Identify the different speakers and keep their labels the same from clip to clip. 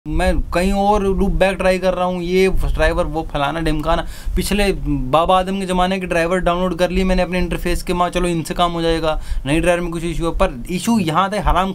Speaker 1: मैं कहीं और लूप बैक ट्राई कर रहा हूँ, ये ड्राइवर वो फलाना ढिमकाना, पिछले बाबा आदम के ज़माने के ड्राइवर डाउनलोड कर लिए मैंने अपने इंटरफेस के, माँ चलो इनसे काम हो जाएगा, नई ड्राइवर में कुछ इशू है, पर इशू यहाँ थे हराम।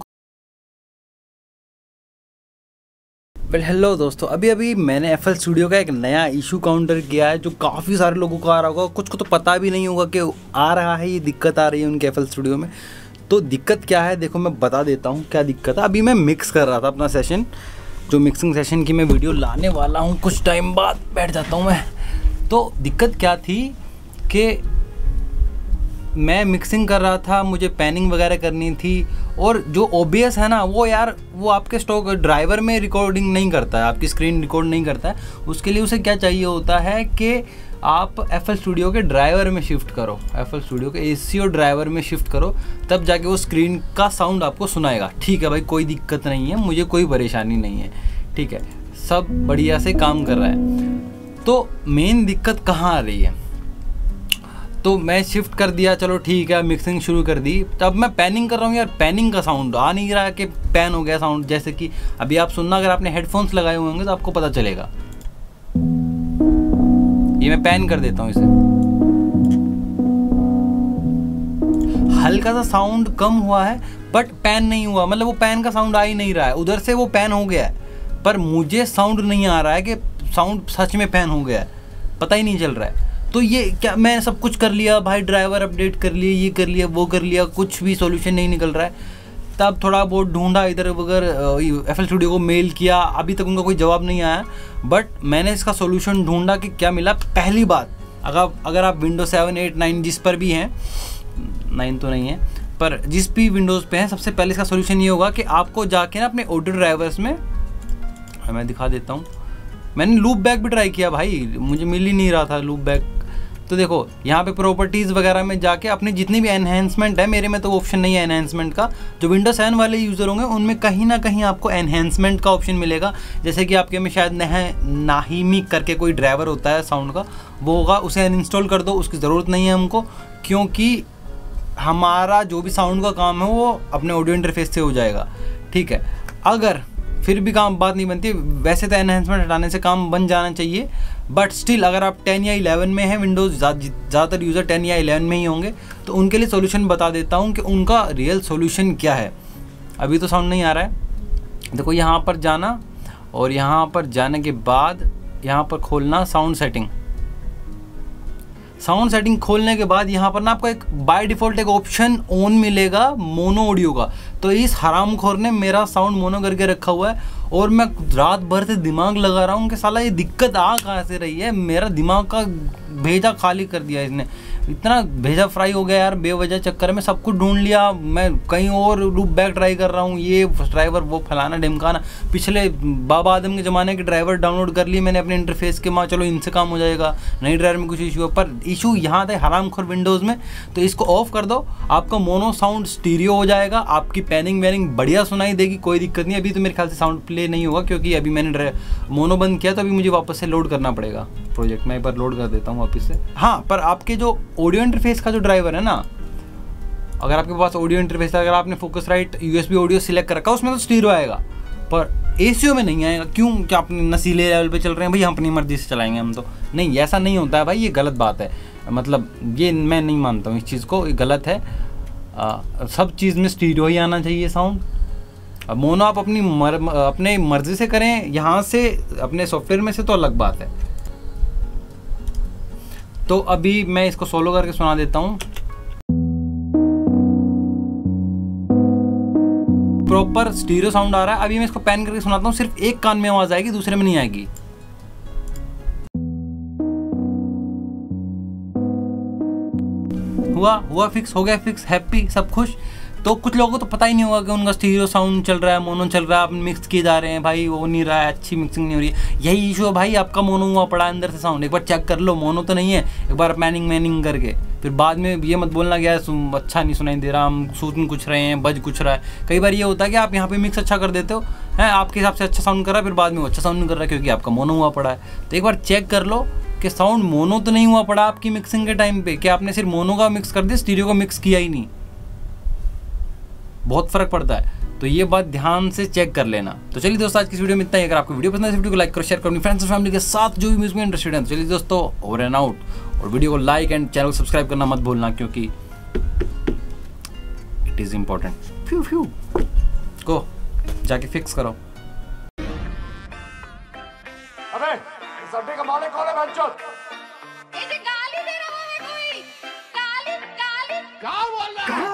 Speaker 1: वेल हेलो दोस्तों, अभी मैंने FL स्टूडियो का एक नया इशू काउंटर किया है जो काफ़ी सारे लोगों को आ रहा होगा, कुछ को तो पता भी नहीं होगा कि आ रहा है, ये दिक्कत आ रही है उनके FL स्टूडियो में। तो दिक्कत क्या है देखो, मैं बता देता हूँ क्या दिक्कत है। अभी मैं मिक्स कर रहा था अपना सेशन, जो मिक्सिंग सेशन की मैं वीडियो लाने वाला हूँ कुछ टाइम बाद, बैठ जाता हूँ मैं। तो दिक्कत क्या थी कि मैं मिक्सिंग कर रहा था, मुझे पैनिंग वगैरह करनी थी, और जो OBS है ना वो यार वो आपके स्टॉक ड्राइवर में रिकॉर्डिंग नहीं करता है, आपकी स्क्रीन रिकॉर्ड नहीं करता है। उसके लिए उसे क्या चाहिए होता है कि आप FL स्टूडियो के ड्राइवर में शिफ्ट करो, FL स्टूडियो के ACO ड्राइवर में शिफ्ट करो, तब जाके वो स्क्रीन का साउंड आपको सुनाएगा। ठीक है भाई, कोई दिक्कत नहीं है, मुझे कोई परेशानी नहीं है, ठीक है, सब बढ़िया से काम कर रहा है। तो मेन दिक्कत कहाँ आ रही है, तो मैं शिफ्ट कर दिया, चलो ठीक है, मिक्सिंग शुरू कर दी। तब मैं पैनिंग कर रहा हूँ यार, पैनिंग का साउंड आ नहीं रहा कि पैन हो गया साउंड। जैसे कि अभी आप सुनना, अगर आपने हेडफोन्स लगाए हुए होंगे तो आपको पता चलेगा। ये मैं पैन कर देता हूँ इसे, हल्का सा साउंड कम हुआ है बट पैन नहीं हुआ, मतलब वो पैन का साउंड आ ही नहीं रहा है। उधर से वो पैन हो गया है पर मुझे साउंड नहीं आ रहा है कि साउंड सच में पैन हो गया है, पता ही नहीं चल रहा है। तो ये क्या, मैं सब कुछ कर लिया भाई, ड्राइवर अपडेट कर लिए, ये कर लिया, वो कर लिया, कुछ भी सॉल्यूशन नहीं निकल रहा है। तब थोड़ा बहुत ढूंढा इधर वगैरह, FL स्टूडियो को मेल किया, अभी तक उनका कोई जवाब नहीं आया, बट मैंने इसका सॉल्यूशन ढूंढा कि क्या मिला। पहली बात, अगर आप विंडोज 7, 8, 9 जिस पर भी हैं, 9 तो नहीं है पर जिस भी विंडोज़ पे हैं, सबसे पहले इसका सॉल्यूशन ये होगा कि आपको जाके ना अपने ऑडियो ड्राइवर्स में, मैं दिखा देता हूँ, मैंने लूप बैक भी ट्राई किया भाई, मुझे मिल ही नहीं रहा था लूप बैक। तो देखो यहाँ पे प्रॉपर्टीज़ वगैरह में जाके अपनी जितनी भी एनहेंसमेंट है, मेरे में तो ऑप्शन नहीं है एनहेंसमेंट का, जो विंडोज 7 वाले यूज़र होंगे उनमें कहीं ना कहीं आपको एनहेंसमेंट का ऑप्शन मिलेगा। जैसे कि आपके में शायद नाहिमी करके कोई ड्राइवर होता है साउंड का, वो होगा, उसे अनइंस्टॉल कर दो, उसकी ज़रूरत नहीं है हमको, क्योंकि हमारा जो भी साउंड का काम है वो अपने ऑडियो इंटरफेस से हो जाएगा। ठीक है, अगर फिर भी काम बात नहीं बनती, वैसे तो एनहेंसमेंट हटाने से काम बन जाना चाहिए, बट स्टिल अगर आप 10 या 11 में हैं, विंडोज़ ज़्यादातर यूज़र 10 या 11 में ही होंगे, तो उनके लिए सॉल्यूशन बता देता हूँ कि उनका रियल सॉल्यूशन क्या है। अभी तो साउंड नहीं आ रहा है, देखो यहाँ पर जाना, और यहाँ पर जाने के बाद यहाँ पर खोलना साउंड सेटिंग। साउंड सेटिंग खोलने के बाद यहाँ पर ना आपको एक बाय डिफ़ॉल्ट एक ऑप्शन ऑन मिलेगा मोनो ऑडियो का। तो इस हरामखोर ने मेरा साउंड मोनो करके रखा हुआ है, और मैं रात भर से दिमाग लगा रहा हूँ कि साला ये दिक्कत आ कहाँ से रही है। मेरा दिमाग का भेजा खाली कर दिया इसने, इतना भेजा फ्राई हो गया यार, बेवजह चक्कर में सब कुछ ढूंढ लिया, मैं कहीं और लूप बैक ट्राई कर रहा हूँ, ये ड्राइवर वो फलाना ढिमकाना, पिछले बाबा आदम के ज़माने के ड्राइवर डाउनलोड कर लिए मैंने अपने इंटरफेस के, माँ चलो इनसे काम हो जाएगा, नई ड्राइवर में कुछ इशू है, पर इशू यहाँ थे हरामखोर विंडोज़ में। तो इसको ऑफ कर दो, आपका मोनो साउंड स्टीरियो हो जाएगा, आपकी पैनिंग वैनिंग बढ़िया सुनाई देगी, कोई दिक्कत नहीं। अभी तो मेरे ख्याल से साउंड प्ले नहीं होगा क्योंकि अभी मैंने मोनो बंद किया, तो अभी मुझे वापस से लोड करना पड़ेगा प्रोजेक्ट। मैं एक बार लोड कर देता हूँ वापस से। हाँ, पर आपके जो ऑडियो इंटरफेस का जो ड्राइवर है ना, अगर आपके पास ऑडियो इंटरफेस है, अगर आपने फोकसराइट USB ऑडियो सिलेक्ट कर रखा, उसमें तो स्टीरियो आएगा, पर ACO में नहीं आएगा। क्यों? क्या अपने नसीले लेवल पे चल रहे हैं भाई, हम अपनी मर्जी से चलाएंगे हम तो? नहीं, ऐसा नहीं होता है भाई, ये गलत बात है, मतलब ये मैं नहीं मानता हूँ इस चीज़ को, ये गलत है। सब चीज़ में स्टीरियो ही आना चाहिए साउंड। अब मोनो आप अपने मर्जी से करें, यहाँ से अपने सॉफ्टवेयर में से तो अलग बात है। तो अभी मैं इसको सोलो करके सुना देता हूँ, प्रॉपर स्टीरियो साउंड आ रहा है। अभी मैं इसको पैन करके सुनाता हूँ, सिर्फ एक कान में आवाज आएगी, दूसरे में नहीं आएगी। हुआ फिक्स, हो गया फिक्स, हैप्पी, सब खुश। तो कुछ लोगों को तो पता ही नहीं होगा कि उनका स्टीरियो साउंड चल रहा है, मोनो चल रहा है, आप मिक्स किए जा रहे हैं भाई, वो नहीं रहा है, अच्छी मिक्सिंग नहीं हो रही है। यही इशू है भाई, आपका मोनो हुआ पड़ा अंदर से साउंड, एक बार चेक कर लो मोनो तो नहीं है, एक बार मैनिंग करके, फिर बाद में ये मत बोलना गया अच्छा नहीं सुनाई दे रहा, हम सुन कुछ रहे हैं, बज कुछ रहा है। कई बार ये होता है कि आप यहाँ पे मिक्स अच्छा कर देते हो, हैं आपके हिसाब से अच्छा साउंड कर रहा है, फिर बाद में वो अच्छा साउंड नहीं कर रहा है क्योंकि आपका मोनो हुआ पड़ा है। तो एक बार चेक कर लो कि साउंड मोनो तो नहीं हुआ पड़ा आपकी मिक्सिंग के टाइम पे, कि आपने सिर्फ मोनो का मिक्स कर दिया, स्टीरियो का मिक्स किया ही नहीं। बहुत फ़र्क पड़ता है। तो ये बात ध्यान से चेक कर लेना। तो चलिए दोस्तों, आज की वीडियो में इतना ही। अगर आपको वीडियो पसंद है, इस वीडियो को लाइक करो, शेयर करो अपनी फ्रेंड्स और फैमिली के साथ जो भी म्यूजिक में इंटरेस्टेड है। तो चलिए दोस्तों, ओवर एंड आउट। और वीडियो को लाइक एंड चैनल को सब्सक्राइब करना मत भूलना, क्योंकि इट इज इम्पोर्टेंट। फ्यू फ्यू को जाके फिक्स करो।
Speaker 2: अबे इस अड्डे का मालिक कौन है बच्चों?
Speaker 3: इसे गाली दे रहा है कोई। गाली गाली
Speaker 2: क्या बोल रहा है?